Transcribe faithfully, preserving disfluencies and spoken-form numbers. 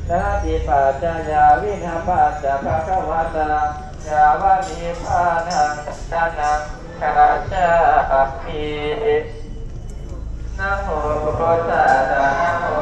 นาทิปัจจยาวินาปัจจภควตายาวานิพานังทานังคาชามินะโมตัสสะนะโม